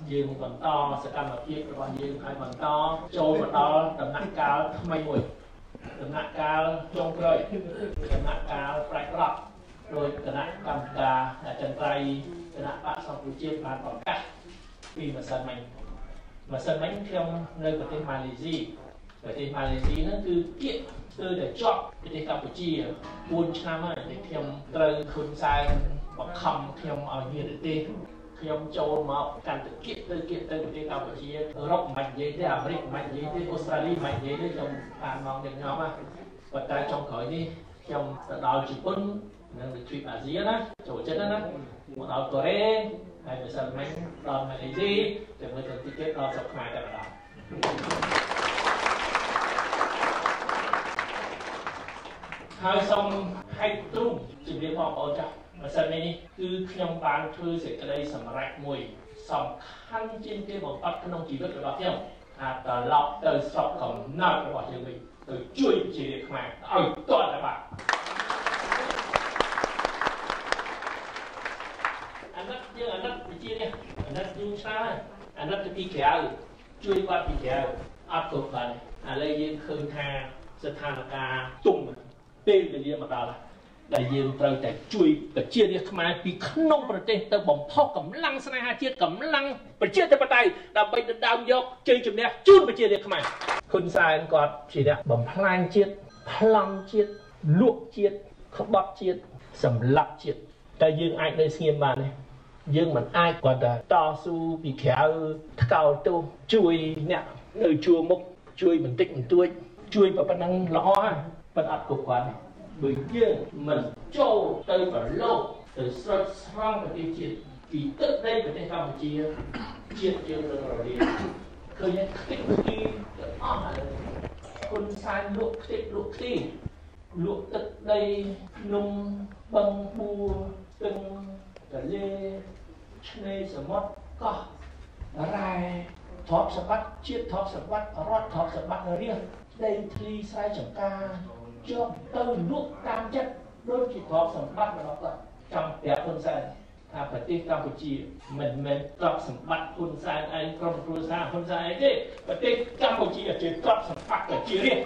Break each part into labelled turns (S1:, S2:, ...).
S1: dương còn to sẽ cầm một chiếc còn dương hai còn to châu mà to tầm nặng cao may mùi tầm nặng cao trong rồi tầm nặng cao phải lọc rồi tầm nặng cầm cà chân tay tầm nặng bạn xong từ chiếc bạn còn cắt vì mà sân bánh trong nơi của tên Malaysia ở tên Malaysia nó cứ kiện từ để chọn cái tên Campuchia 4 năm rồi để thêm từ khôn sai bậc khăm thêm ở nhiều để tên thêm châu mà càng tự kiện từ của tên Campuchia Europe mạnh dễ thế America mạnh dễ thế Australia mạnh dễ thế trong bàn mong được nhau mà và tại trong khởi đi trong đào chỉ quân năng được trip Asia đó chỗ chân đó một đào Korea hay là sân bánh đào Malaysia để mới được ticket đào sập mai tại đó hai xong hai trung chỉ biết họ ở trong mà sân này cứ trong bàn thư sẽ cái đây sầm rạch mùi sòng khăn trên cái bóng bắt cái nông chỉ biết được đó không từ lọc từ sọc cầm nào cái bỏ chơi mình từ chui chỉ để khai ở toàn là bạn anh đất bị chia đi anh đất như sao anh đất cái kéo chui qua bị kéo áp cột vào lấy dương khơi tha sẽ tha là ca tung tên về dương mà đào đại dươngត្រូវតែជួយប្រជារាស្ត្រខ្មែរពីក្នុងប្រទេសទៅបំផុសកម្លាំងស្នេហាជាតិកម្លាំងប្រជាធិបតេយ្យដើម្បីដណ្ដើមយកជ័យជំនះជូនប្រជារាស្ត្រខ្មែរហ៊ុនសែនគាត់ជាអ្នកបំផ្លាញជាតិប្លន់ជាតិលក់ជាតិក្បត់ជាតិសម្លាប់ជាតិតែយើងអាចនៅស្ងៀមបានទេយើងមិនអាចគាត់តែតស៊ូពីក្រៅថ្កោលទោសជួយអ្នកនៅជួរមុខជួយបន្តិចបន្តួចជួយប៉ុណ្ណឹងល្អហើយប៉ុន្តែអត់គ្រប់គ្រាន់ទេbởi dương mình châu tây và lô từ sợi sang và tiêu triệt vì trước đây của tây Campuchia triệt chưa được rồi đi khởi nhân tích khi con sai luộc tức đây nung băng bua từng cả lê chê sờ mót co rai thọp sờ bắt chiết thọp sờ bắt rót thọp sờ bắt riêng đây thì sai chẳng ca cho từ lúc cam chất đôi chỉ có sản bắt mà nó là trong đẹp quân sai phải tiếp Campuchia mình tập sản bắt quân sai ấy trong quân sai ấy thế và tiếp Campuchia chỉ tập sản bắt ở chia riêng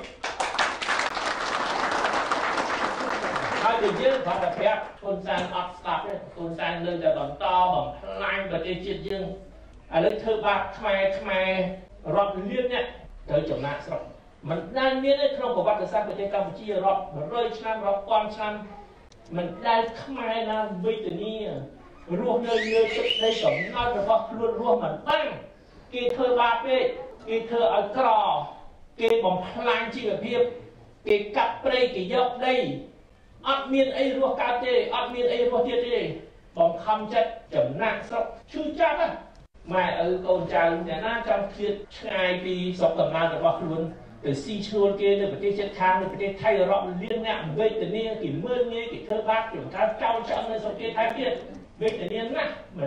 S1: hai người dân phải là đẹp quân sai ấp sạp đấy quân sai lên là bằng to bằng lanh và trên chiết dương lấy thơ bạc khmer rót liên nhé tới chồng nạn xong mình đang biết đấy trong cuộc bắt sangประเทศกัมพูชีรอบ100 ឆ្នាំរាប់ពាន់ឆ្នាំមិនដែលខ្មែរណាវិទ្យានីរស់នៅលើទឹកដីកំណត់របស់ខ្លួនរស់មិនបានគេធ្វើបាបពេកគេធ្វើឲ្យក្រគេបំផ្លាញជីវភាពគេកាប់ព្រៃគេយកដីអត់មានអីរស់កើតទេអត់មានអីរស់ទៀតទេបំខំចិត្តចំណាក់ស្រុកឈឺចាប់ហ្នឹងម៉ែឪកូនចៅអ្នកណាចង់ឃ្លាតឆ្ងាយពីស្រុកកំណើតរបស់ខ្លួនtừ si chuồn kia từ cái chết khang từ cái thay rọ liên ngạn về từ nia thì mưa nghe thì thơ bác kiểu ta trao chọn lên sau kia thay kia về từ nia nè mà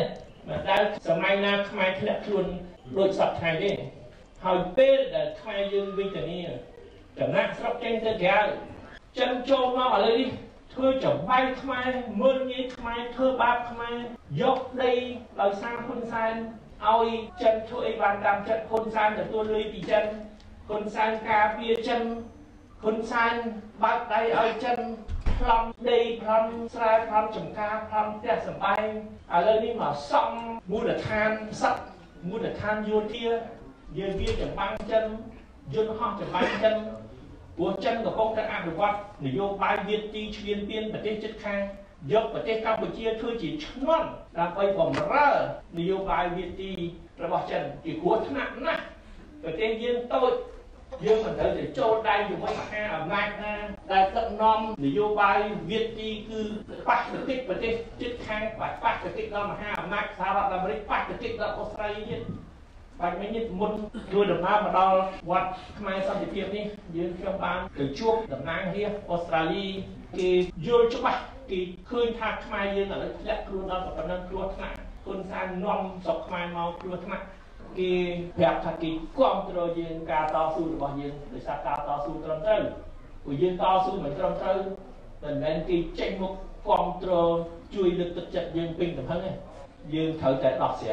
S1: đây sớm mai na khai thì lại chuồn đôi sập thay đi hỏi bê là khai dương về từ nia chẳng hạn sắp tranh tới kéo chân trâu nó ở đây đi thôi chẳng bay khai mưa nghe khai thơ bác khai dốc đây lời sang khôn san oi chân thôi bàn đàm chân khôn san để tôi lấy vì chânคนสร้างกาเปียจันคนสร้างบักได้เอาจันพลัมได้พลัมสลายพลัมจมกาพลัมแต่สบายอะไรนี่มาซ่อมมูดทานสัตมูดทานโยเทียเยี่ยเบี้ยจมบังจันยืนห้องจมบังจันบัวจันกับพงษ์การอ่านวัดนโยบายเวียนตีเชียนเปลี่ยนประเทศจัดการยกประเทศกัมพูชีช่วยจีชนวนเราไปบ่มเร่อนโยบายเวียนตีระบบจันจีกัวถนัดนะประเทศยืนโต้dương mình thấy để châu đây dùng mấy ha ở ngay ha đại tận non để vô bài việt đi cứ bắt được kích và cái chiếc khang phải bắt được kích đó mà ha ở ngay sao đó là mới bắt được kích đó Australia bánh mấy nhịp muốn đuôi đầm nam mà đo quạt mai sau thì tiệm đi dương trong ban từ chuốc đầm nam kia Australia cái vô chụp bắt cái khơi thác mai dương ở đây luôn đó và nâng luôn thằng con sang non sọc mai mau luôn thằng cái đẹp thật cái quan trọng dương ca to suរបស់យើងដោយសារការតស៊ូត្រឹមត្រូវព្រោះយើងតស៊ូមិនត្រឹមត្រូវមិនមែនគេចេញមកគាំទ្រជួយលើកទឹកចិត្តយើងពេញទំហឹងទេយើងត្រូវតែដោះស្រាយ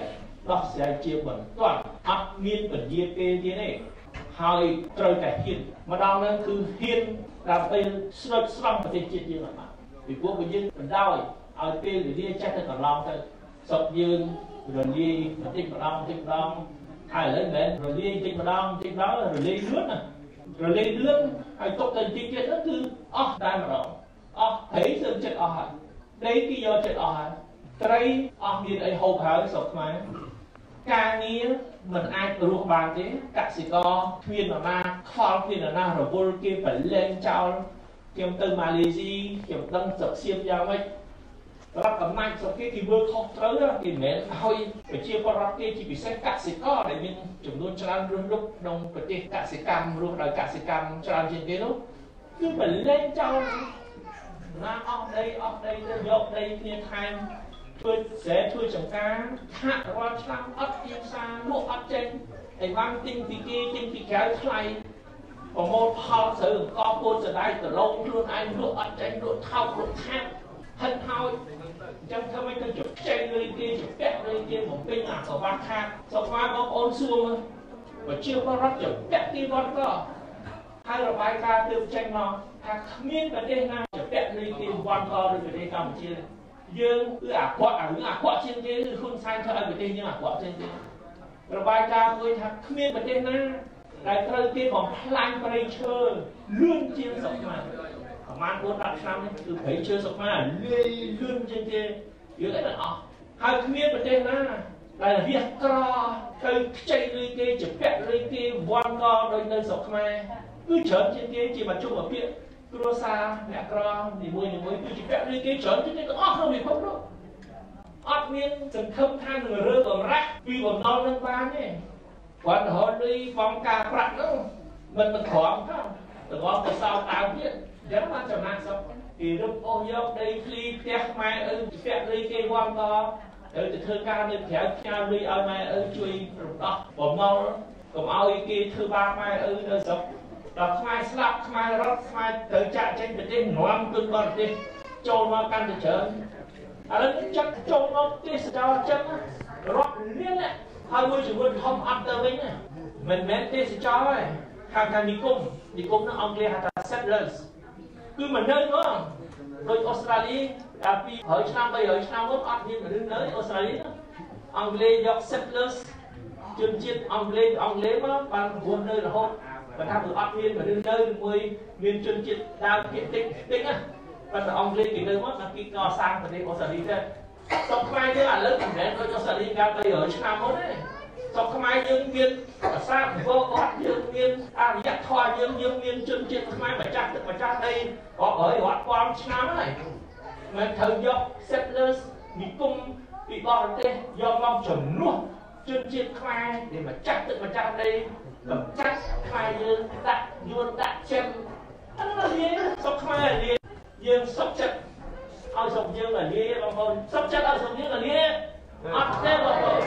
S1: ដោះស្រាយជាបន្ទាន់អត់មានពន្យាពេលទៀតទេហើយត្រូវតែហ៊ានម្ដងហ្នឹងគឺហ៊ានដើម្បីស្រុតស្រង់ប្រទេសជាតិយើងអត់បានពីព្រោះយើងបណ្ដោយឲ្យពេលវេលាចេះតែកន្លងទៅស្រុកយើងរលាយបន្តិចម្ដងហើយឥឡូវមិនមែនរលាយបន្តិចម្ដងរលាយលឿនណារលាយលឿនហើយទុកទៅបន្តិចទៀតហ្នឹងគឺអស់តែម្ដងអស់ព្រៃសឹងចិត្តអស់ហើយដីគេយកចិត្តអស់ហើយត្រីអស់មានអីហូបហើយស្រុកខ្មែរការងារមិនអាចរស់បានទេកសិករគ្មាននរណាខ្វល់គ្មាននរណារវល់គេប្រឡែងចោលខ្ញុំទៅម៉ាឡេស៊ីខ្ញុំដឹងស្រុកសៀមយ៉ាងម៉េចរដ្ឋកំណាចស្រុកគេធ្វើខុសត្រូវគេមិនមែនឲ្យប្រជាពលរដ្ឋគេជាពិសេសកសិករដែលមានចំនួនច្រើនរស់នៅក្នុងប្រទេសកសិកម្មរស់ដោយកសិកម្មច្រើនជាងគេនោះគឺប្រឡែងចោលណាអស់ដីទៅយកដីគ្នាថែមធ្វើចំការហាក់រាល់ឆ្នាំអត់ទីផ្សារលក់អត់ចេញអីវ៉ាន់ទិញពីគេទិញពីក្រៅថ្លៃប្រមូលផលស្រូវអង្គពោតសដៃដលងខ្លួនឯងលក់អត់ចេញលក់ថោកលក់ខាប់ហិនហើយអញ្ចឹងធ្វើម៉េចទៅជជែកលុយគេជពាក់លុយគេបំពេញអាកវ៉ាត់ខាតសុខមកបងប្អូនសួរប្រជាពលរដ្ឋជពាក់ទីវត្តក៏ហើយរបាយការណ៍ទើបចេញមកថាគ្មានប្រទេសណាជពាក់លុយគេវត្តក៏ដូចប្រទេសកម្ពុជាយើងគឺអាក្រក់រឿងអាក្រក់ជាងគេគឺហ៊ុនសែនធ្វើឲ្យប្រទេសយើងអាក្រក់ជាងគេរបាយការណ៍មួយថាគ្មានប្រទេសណាដែលត្រូវគេបំផ្លាញព្រៃឈើលឿនជាងស្រុកខ្មែរប្រហែល4-10ឆ្នាំនេះគឺព្រៃឈើស្រុកខ្មែរលាយលឿនជាងគេយើងអីទាំងអស់ហើយគ្មានប្រទេសណាដែលរះក្រទៅខ្ចីលុយគេជពាក់លុយគេវាន់កដូចនៅស្រុកខ្មែរគឺច្រើនជាងគេជាមជ្ឈមពាក្យគ្រួសារអ្នកក្រនីមួយគឺជាពាក់លុយគេច្រើនជាងគេទាំងអស់ក្នុងពិភពលោកអត់មានសង្ឃឹមថានឹងរើបំរាស់ពីបំណុលនឹងបានទេគាត់រហូតលុយបងការប្រាក់នោះមិនក្រំថាទាំងទៅសោកដើមទៀតអញ្ចឹងបានចំណាក់ស្រុកគេរឹបអូសយកដីឃ្លីផ្ទះម៉ែឪពាក់លុយគេវាន់កទៅធ្វើការនៅក្រៅផ្ញើលុយឲ្យម៉ែឪជួយរំដោះបំណុលកុំឲ្យគេធ្វើបាបម៉ែឪនៅស្រុកដល់ខ្មែរស្លាប់ខ្មែររត់ខ្មែរត្រូវចាក់ចេញប្រទេសនាំទុនបរទេសចូលមកកាន់តែច្រើនឥឡូវចាក់ចូលមកទេសចរចឹងរត់លៀនហើយមួយជំនួយធំអត់ទៅវិញមិនមែនទេសចរទេខាងនិគមនោះអង់គ្លេសហៅថា settlers គឺមិននៅនោះដូចអូស្ត្រាលីដល់200ឆ្នាំ300ឆ្នាំមុនអត់មានមនុស្សនៅអូស្ត្រាលីអង់គ្លេសយក settlers ជនជាតិអង់គ្លេសមកបានរស់នៅរហូតបើថាអត់មានមនុស្សនៅមួយមានជនជាតិដើមភាគតិចណាប៉ុន្តែអង់គ្លេសគេនៅមកដល់គេកសាងប្រទេសអូស្ត្រាលីទៅស្រុកខ្មែរយើងឥឡូវមិនមែនដូចអូស្ត្រាលីកាល300ឆ្នាំមុនទេស្រុកខ្មែរយើងមានភាសាវោគាត់យើងមានអរិយធម៌យើងមានជនជាតិខ្មែរម្ចាស់ទឹកម្ចាស់ដីរាប់រយរាប់ពាន់ឆ្នាំហើយមិនត្រូវយក settlers និគមពីបរទេសយកមកជំនួសជនជាតិខ្មែរដែលម្ចាស់ទឹកម្ចាស់ដីកម្ចាត់ខ្មែរយើងដាក់យួនដាក់ចិនអានោះលាស្រុកខ្មែរលាយើងសុខចិត្តឲ្យស្រុកយើងលាបងប្អូនសុខចិត្តឲ្យស្រុកយើងលាអត់ទេបងប្អូន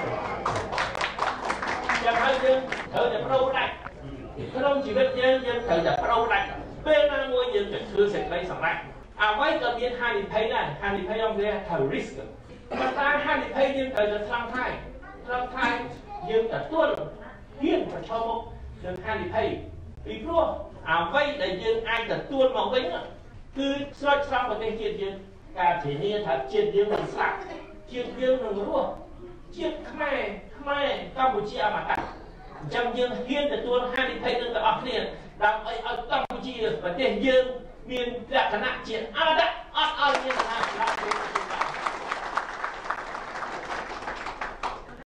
S1: ចាំឲ្យយើងត្រូវតែប្រូដាច់ក្នុងជីវិតយើងត្រូវតែប្រូដាច់ពេលណាមួយយើងទៅធ្វើសេចក្តីសម្រេចអ្វីក៏មានហានិភ័យដែរហានិភ័យអង់គ្លេសថា risk ប៉ុន្តែហានិភ័យយើងត្រូវតែថ្លឹងថ្លៃយើងទទួលហ៊ានប្រឈមមុខនឹងហានិភ័យពីព្រោះអ្វីដែលយើងអាចទទួលមកវិញគឺស្រោចស្រង់ប្រទេសជាតិយើងការធានាថាជាតិយើងនឹងស្លាប់ជាតិយើងនឹងរស់ជាតិខ្មែរកម្ពុជាអមតៈអញ្ចឹងយើងហ៊ានទទួលហានិភ័យនឹងទាំងអស់គ្នាដើម្បីឲ្យកម្ពុជាប្រទេសយើងមានលក្ខណៈជាអមតៈអត់ឲ្យមានការស្លាប់